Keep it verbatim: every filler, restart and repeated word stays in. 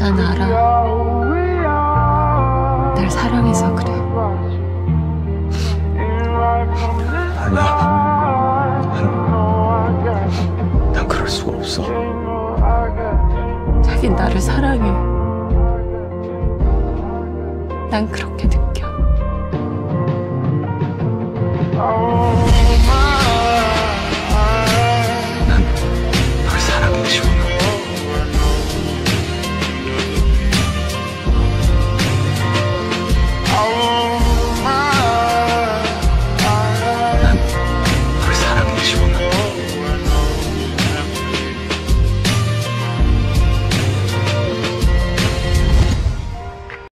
난 알아. 날 사랑해서 그래. 아니야. 난, 난 그럴 수가 없어. 자긴 나를 사랑해. 난 그렇게 느껴.